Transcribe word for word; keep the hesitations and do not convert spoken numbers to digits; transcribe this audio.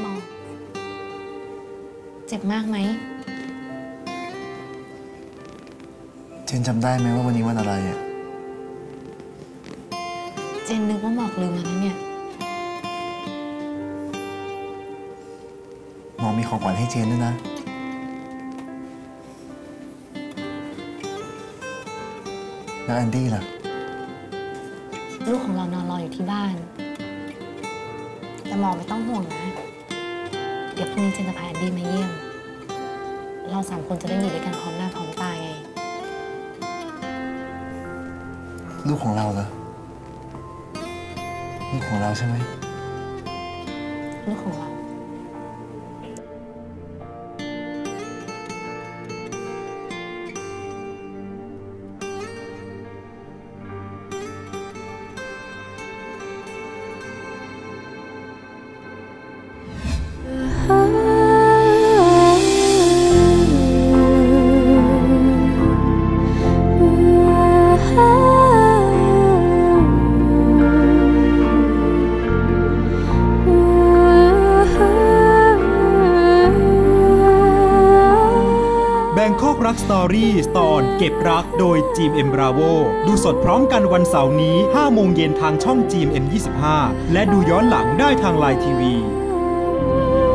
บอกเจ็บมากไหมเจนจำได้ไหมว่าวันนี้วันอะไรอ่ะเจนนึกว่าหมอกลืมมาแล้วเนี่ยหมอมีของขวัญให้เจนด้วยนะแล้วแอนดี้ล่ะลูกของเรานอนรออยู่ที่บ้านแต่หมอไม่ต้องห่วงนะเดี๋ยวพรุ่งนี้เจนจะพาแอนดี้มาเยี่ยมเราสามคนจะได้อยู่ด้วยกันพร้อมหน้าพร้อมตาไงลูกของเราเหรอลูกของเราใช่ไหมลูกของเรา Bangkok รักสตอรี่ตอนเก็บรักโดย จี เอ็ม Bravo ดูสดพร้อมกันวันเสาร์นี้ ห้าโมงเย็นทางช่อง จี เอ็ม ยี่สิบห้า และดูย้อนหลังได้ทางไลน์ทีวี